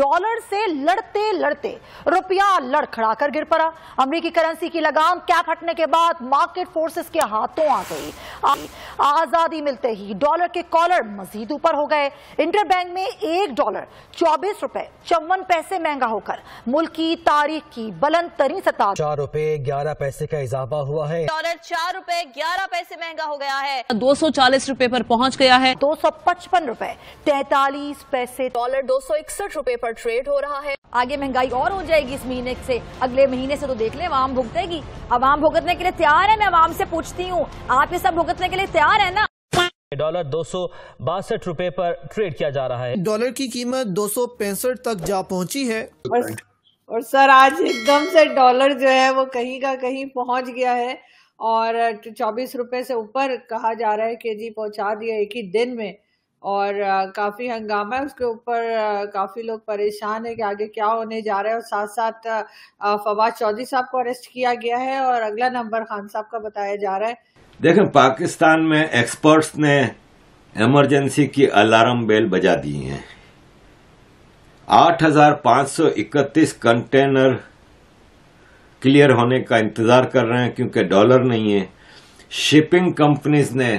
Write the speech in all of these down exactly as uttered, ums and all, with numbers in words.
Dollar से लड़ते लड़ते रुपया लड़खड़ा कर गिर पड़ा। अमेरिकी करेंसी की लगाम कैप हटने के बाद मार्केट फोर्सेस के हाथों आ गई। आजादी मिलते ही डॉलर के कॉलर मजीद ऊपर हो गए। इंटरबैंक में एक डॉलर चौबीस रुपए चौवन पैसे महंगा होकर मुल्क की तारीख की बुलंद तरीन सतह चार रुपए ग्यारह पैसे का इजाफा हुआ है। डॉलर चार रुपए ग्यारह पैसे महंगा हो गया है, दो सौ चालीस रुपए पर पहुंच गया है। दो सौ पचपन रुपए तैतालीस पैसे। डॉलर दो सौ इकसठ रुपए पर ट्रेड हो रहा है। आगे महंगाई और हो जाएगी इस महीने से, अगले महीने से तो देख ले अवाम भुगतेगी। अवाम भुगतने के लिए तैयार है? मैं अवाम से पूछती हूँ, आप ये सब भुगतने के लिए तैयार है ना? डॉलर दो सौ बासठ रुपए पर ट्रेड किया जा रहा है। डॉलर की कीमत दो सौ पैंसठ तक जा पहुंची है। और, और सर आज एकदम से डॉलर जो है वो कहीं का कहीं पहुंच गया है और चौबीस रुपए से ऊपर कहा जा रहा है कि जी पहुंचा दिया एक ही दिन में। और काफी हंगामा है उसके ऊपर, काफी लोग परेशान है कि आगे क्या होने जा रहा है। और साथ साथ फवाद चौधरी साहब को अरेस्ट किया गया है और अगला नंबर खान साहब का बताया जा रहा है। देखें, पाकिस्तान में एक्सपर्ट्स ने इमरजेंसी की अलार्म बेल बजा दी है। आठ हजार पांच सौ इकतीस कंटेनर क्लियर होने का इंतजार कर रहे हैं क्योंकि डॉलर नहीं है। शिपिंग कंपनीज ने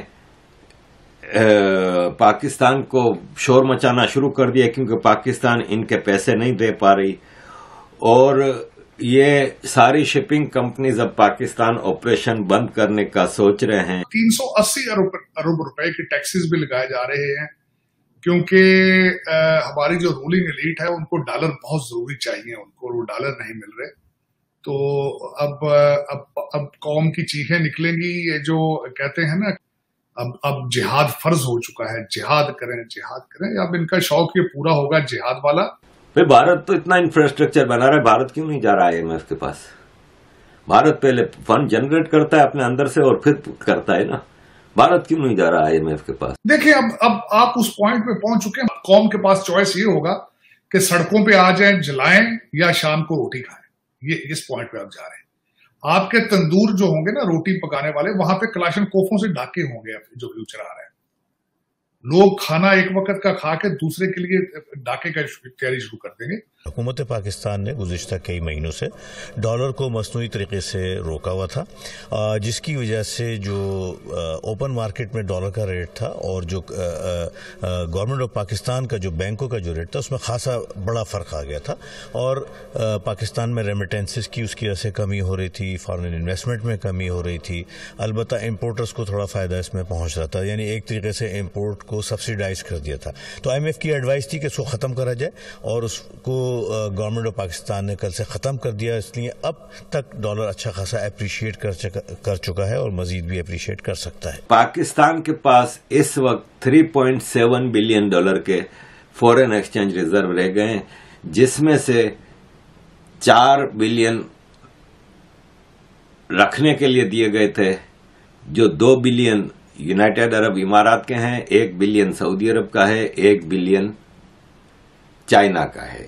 आ, पाकिस्तान को शोर मचाना शुरू कर दिया क्योंकि पाकिस्तान इनके पैसे नहीं दे पा रही और ये सारी शिपिंग कंपनीज अब पाकिस्तान ऑपरेशन बंद करने का सोच रहे हैं। तीन सौ अस्सी अरब अरब रुपए के टैक्सेस भी लगाए जा रहे हैं क्योंकि हमारी जो रूलिंग एलीट है उनको डॉलर बहुत जरूरी चाहिए, उनको वो डॉलर नहीं मिल रहे। तो अब अब अब कौम की चीखें निकलेंगी। ये जो कहते हैं ना, अब अब जिहाद फर्ज हो चुका है, जिहाद करें जिहाद करें। अब इनका शौक ये पूरा होगा जिहाद वाला। भाई भारत तो इतना इंफ्रास्ट्रक्चर बना रहा है, भारत क्यों नहीं जा रहा है आईएमएफ के पास? भारत पहले फंड जनरेट करता है अपने अंदर से और फिर करता है ना। भारत क्यों नहीं जा रहा है आईएमएफ के पास? देखिए, अब अब आप उस पॉइंट पे पहुंच चुके हैं। कौम के पास चॉइस ये होगा कि सड़कों पे आ जाएं, जलाएं या शाम को रोटी खाएं। ये इस पॉइंट पे आप जा रहे हैं। आपके तंदूर जो होंगे ना रोटी पकाने वाले, वहां पे कलाशन कोफों से ढाके होंगे जो फ्यूचर आ रहा है। लोग खाना एक वक्त का खा के दूसरे के लिए डाके का तैयारी शुरू कर देंगे। हुकूमत पाकिस्तान ने गुज़िश्ता कई महीनों से डॉलर को मसनूई तरीके से रोका हुआ था, जिसकी वजह से जो ओपन मार्केट में डॉलर का रेट था और जो गवर्नमेंट ऑफ पाकिस्तान का जो बैंकों का जो रेट था उसमें खासा बड़ा फ़र्क आ गया था और पाकिस्तान में रेमिटेंसेस की उसकी वजह से कमी हो रही थी, फॉरेन इन्वेस्टमेंट में कमी हो रही थी। अलबत्ता इम्पोर्टर्स को थोड़ा फ़ायदा इसमें पहुँच रहा था, यानी एक तरीके से इम्पोर्ट को सब्सिडाइज कर दिया था। तो आई एम एफ की एडवाइस थी कि इसको ख़त्म करा जाए और उसको गवर्नमेंट ऑफ पाकिस्तान ने कल से ख़त्म कर दिया। इसलिए अब तक डॉलर अच्छा खासा अप्रिशिएट कर, कर चुका है और मजीद भी अप्रिशिएट कर सकता है। पाकिस्तान के पास इस वक्त तीन पॉइंट सात बिलियन डॉलर के फॉरेन एक्सचेंज रिजर्व रह गए हैं, जिसमें से चार बिलियन रखने के लिए दिए गए थे, जो दो बिलियन यूनाइटेड अरब इमारात के हैं, एक बिलियन सऊदी अरब का है, एक बिलियन चाइना का है।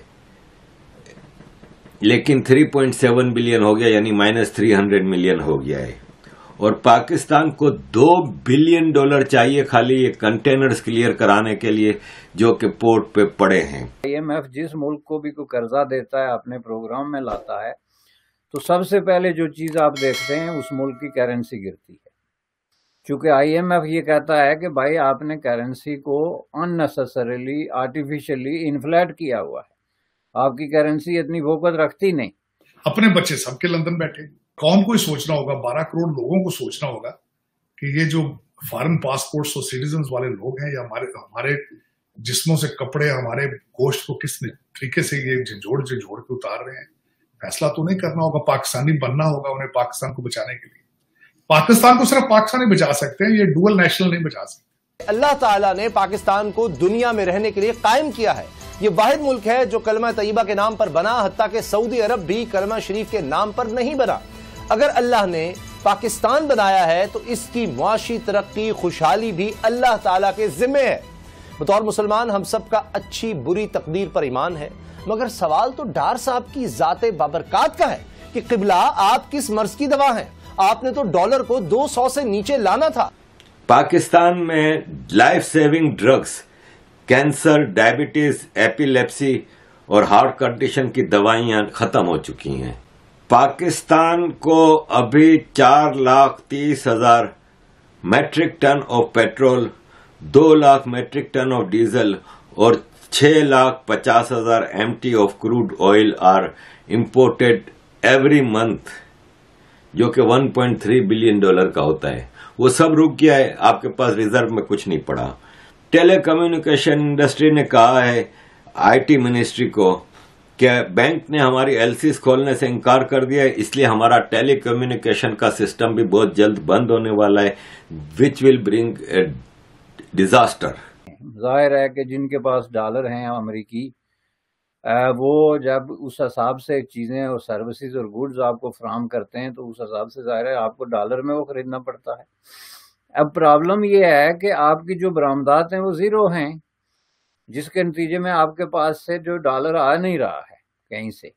लेकिन तीन पॉइंट सात बिलियन हो गया, यानी माइनस तीन सौ मिलियन हो गया है। और पाकिस्तान को दो बिलियन डॉलर चाहिए खाली ये कंटेनर्स क्लियर कराने के लिए जो कि पोर्ट पे पड़े हैं। आईएमएफ जिस मुल्क को भी कोई कर्जा देता है, अपने प्रोग्राम में लाता है, तो सबसे पहले जो चीज आप देखते हैं उस मुल्क की करेंसी गिरती है। क्योंकि आईएमएफ ये कहता है कि भाई आपने करेंसी को अननेसेसरीली आर्टिफिशियली इन्फ्लेट किया हुआ है, आपकी करेंसी इतनी वोकत रखती नहीं। अपने बच्चे सबके लंदन बैठे, कौम को ही सोचना होगा, बारह करोड़ लोगों को सोचना होगा कि ये जो फॉरेन पासपोर्ट्स और सिटीजन वाले लोग हैं या हमारे हमारे जिस्मों से कपड़े, हमारे गोश्त को किस तरीके से ये झंझोड़ झंझोड़ के उतार रहे हैं। फैसला तो नहीं करना होगा, पाकिस्तानी बनना होगा उन्हें पाकिस्तान को बचाने के लिए। पाकिस्तान को सिर्फ पाकिस्तान ही बचा सकते हैं, ये डुअल नेशनल नहीं बचा सकते। अल्लाह ताला ने पाकिस्तान को दुनिया में रहने के लिए कायम किया है। ये वाहिद मुल्क है जो कलमा तैयबा के नाम पर बना, हत्ता कि सऊदी अरब भी कलमा शरीफ के नाम पर नहीं बना। अगर अल्लाह ने पाकिस्तान बनाया है तो इसकी मुआशी तरक्की, खुशहाली भी अल्लाह ताला के जिम्मे है। बतौर मुसलमान हम सब का अच्छी बुरी तकदीर पर ईमान है, मगर सवाल तो डार साहब की जाते बाबरकात का है कि किबला आप किस मर्ज की दवा हैं? आपने तो डॉलर को दो सौ से नीचे लाना था। पाकिस्तान में life saving drugs, cancer, diabetes, epilepsy और हार्ट कंडीशन की दवाइयां खत्म हो चुकी हैं। पाकिस्तान को अभी चार लाख तीस हजार मैट्रिक टन ऑफ पेट्रोल, दो lakh metric ton of diesel और छह लाख पचास हजार M T of crude oil are imported every month, जो कि one point three billion dollar का होता है। वो सब रुक गया है, आपके पास रिजर्व में कुछ नहीं पड़ा। टेलीकम्युनिकेशन इंडस्ट्री ने कहा है आईटी मिनिस्ट्री को कि बैंक ने हमारी एलसीज खोलने से इनकार कर दिया है, इसलिए हमारा टेलीकम्युनिकेशन का सिस्टम भी बहुत जल्द बंद होने वाला है, which will bring a disaster. जाहिर है कि जिनके पास डॉलर हैं अमेरिकी, वो जब उस हिसाब से चीज़ें और सर्विसेज और गुड्स आपको फराहम करते हैं तो उस हिसाब से जाहिर है आपको डॉलर में वो खरीदना पड़ता है। अब प्रॉब्लम ये है कि आपकी जो बरामदात हैं वो ज़ीरो हैं, जिसके नतीजे में आपके पास से जो डॉलर आ नहीं रहा है कहीं से।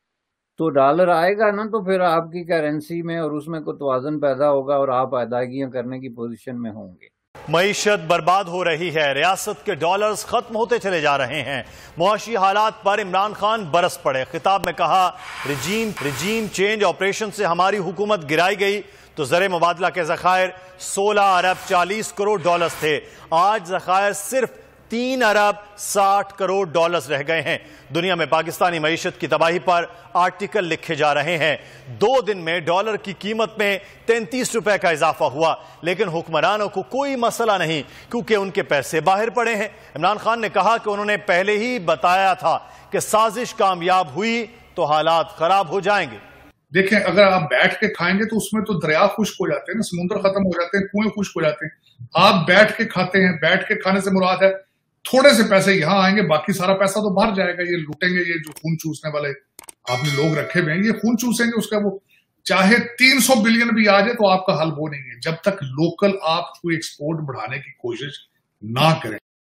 तो डॉलर आएगा ना तो फिर आपकी करेंसी में और उसमें कोई तवाज़ुन पैदा होगा और आप अदायगियाँ करने की पोजीशन में होंगे। मईशत बर्बाद हो रही है, रियासत के डॉलर्स खत्म होते चले जा रहे हैं। मुआशी हालात पर इमरान खान बरस पड़े। खिताब में कहा, रिजीम रिजीम चेंज ऑपरेशन से हमारी हुकूमत गिराई गई तो ज़र मुबादला के ज़खायर सोलह अरब चालीस करोड़ डॉलर्स थे, आज ज़खायर सिर्फ तीन अरब साठ करोड़ डॉलर्स रह गए हैं। दुनिया में पाकिस्तानी मईशत की तबाही पर आर्टिकल लिखे जा रहे हैं। दो दिन में डॉलर की कीमत में तैंतीस रुपए का इजाफा हुआ, लेकिन हुक्मरानों को कोई मसला नहीं क्योंकि उनके पैसे बाहर पड़े हैं। इमरान खान ने कहा कि उन्होंने पहले ही बताया था कि साजिश कामयाब हुई तो हालात खराब हो जाएंगे। देखें, अगर आप बैठ के खाएंगे तो उसमें तो दरिया खुश्क हो जाते हैं ना, समुद्र खत्म हो जाते हैं, कुएं खुश्क हो जाते हैं। आप बैठ के खाते हैं, बैठ के खाने से मुराद है थोड़े से पैसे यहां आएंगे, बाकी सारा पैसा तो बाहर जाएगा। ये लूटेंगे, ये जो खून चूसने वाले आपने लोग रखे हुए हैं, ये खून चूसेंगे उसका। वो चाहे तीन सौ बिलियन भी आ जाए तो आपका हल वो नहीं है जब तक लोकल आप कोई एक्सपोर्ट बढ़ाने की कोशिश ना करें।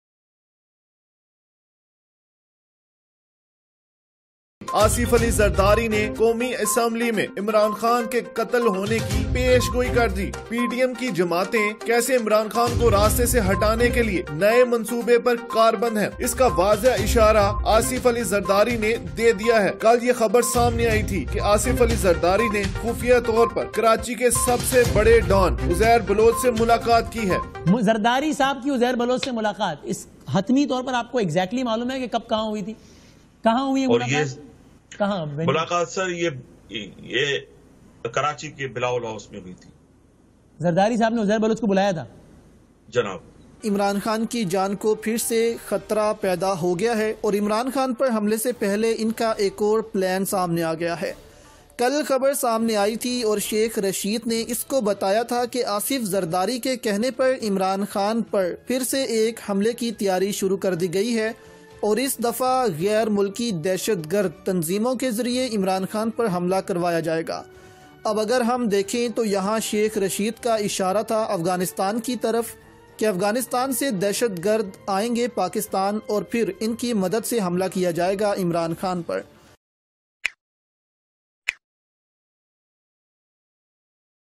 आसिफ अली जरदारी ने कौमी असम्बली में इमरान खान के कत्ल होने की पेशगोई कर दी। पीडीएम की जमातें कैसे इमरान खान को रास्ते से हटाने के लिए नए मंसूबे पर कारबंद हैं, इसका वाज़ेह इशारा आसिफ अली जरदारी ने दे दिया है। कल ये खबर सामने आई थी कि आसिफ अली जरदारी ने खुफिया तौर पर कराची के सबसे बड़े डॉन उज़ैर बलोच से मुलाकात की है। जरदारी साहब की उज़ैर बलोच से मुलाकात इस हतमी तौर पर आपको एग्जैक्टली मालूम है कि कब कहाँ हुई थी, कहाँ हुई मुलाकात? कहाँ मुलाकात? सर ये ये कराची के बिलावल हाउस में हुई थी। जरदारी साहब ने उज़ैर बलोच को बुलाया था जनाब। इमरान खान की जान को फिर से खतरा पैदा हो गया है और इमरान खान पर हमले से पहले इनका एक और प्लान सामने आ गया है। कल खबर सामने आई थी और शेख रशीद ने इसको बताया था कि आसिफ जरदारी के कहने पर इमरान खान पर फिर से एक हमले की तैयारी शुरू कर दी गई है और इस दफ़ा गैर मुल्की दहशतगर्द तंजीमों के ज़रिए इमरान खान पर हमला करवाया जाएगा। अब अगर हम देखें तो यहाँ शेख रशीद का इशारा था अफ़गानिस्तान की तरफ कि अफ़गानिस्तान से दहशतगर्द आएंगे पाकिस्तान और फिर इनकी मदद से हमला किया जाएगा इमरान खान पर।